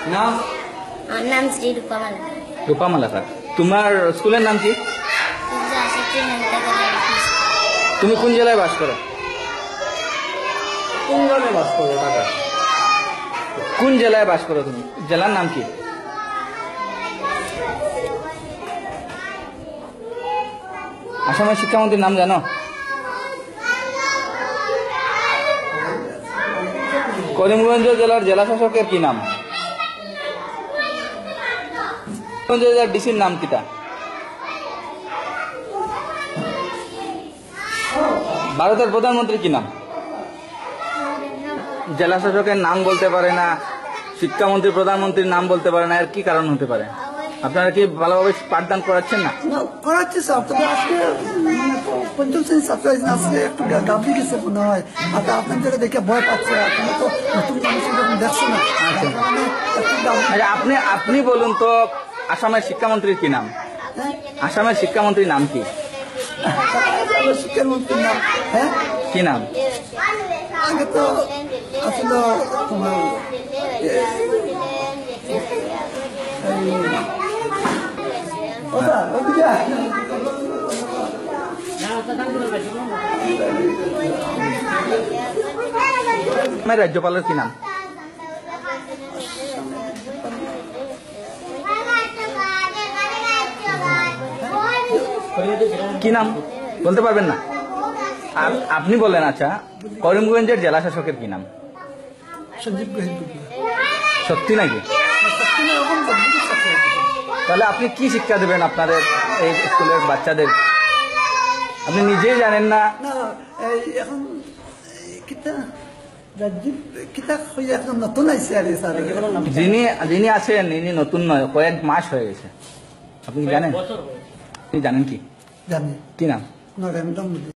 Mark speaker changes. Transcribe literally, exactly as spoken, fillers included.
Speaker 1: নাম?
Speaker 2: আমার নাম শ্রী রূপামালা।
Speaker 1: রূপামালা স্যার, তোমার স্কুলের নাম কি? তুমি কোন জেলায় বাস করো? কোন জেলায় বাস করো টাকা? কোন জেলায় বাস করো তুমি? জেলার নাম কি? আসামের শিক্ষামন্ত্রীর নাম জানো? করিমগঞ্জ জেলার জেলা শাসকের কি নাম? করিমগঞ্জ জেলার ডিসির নাম কিটা? ভারতের প্রধানমন্ত্রী কি নাম? জেলা শাসকের নাম বলতে পারে না, শিক্ষামন্ত্রী প্রধানমন্ত্রীর নাম বলতে পারে না, এর কি কারণ হতে পারে? আপনারা কি ভালোভাবে পাঠদান করাচ্ছেন না?
Speaker 3: করাচ্ছি স্যার, তবে আজকে মানে পঞ্চম শ্রেণীর ছাত্র আজকে একটু গাবলি গেছে মনে হয়। আর আপনাদের দেখে ভয় পাচ্ছে, আপনারা তো নতুন মানুষ দেখছো না।
Speaker 1: আচ্ছা, আপনি আপনি বলুন তো, আসামের শিক্ষামন্ত্রীর কি নাম? আসামের শিক্ষামন্ত্রীর নাম কি?
Speaker 3: শিক্ষামন্ত্রীর নাম হ্যাঁ
Speaker 1: কি নাম?
Speaker 3: আগে তো আসলে তোমার
Speaker 1: রাজ্যপালের কি নাম? কি নাম বলতে পারবেন না? আপনি বলেন। আচ্ছা, করিমগঞ্জের জেলা শাসকের কি নাম?
Speaker 3: সঞ্জীব গোহিল।
Speaker 1: সত্যি নাকি? তাহলে আপনি কি শিক্ষা দেবেন আপনাদের এই স্কুলের বাচ্চাদের? আপনি নিজেই জানেন না।
Speaker 3: এখন নতুন আইসে আর
Speaker 1: যিনি যিনি আছেন ইনি নতুন নয়, কয়েক মাস হয়ে গেছে। আপনি জানেন? আপনি জানেন কি?
Speaker 3: জানি
Speaker 1: কি নাম?
Speaker 3: নরেন্দ্র মোদী।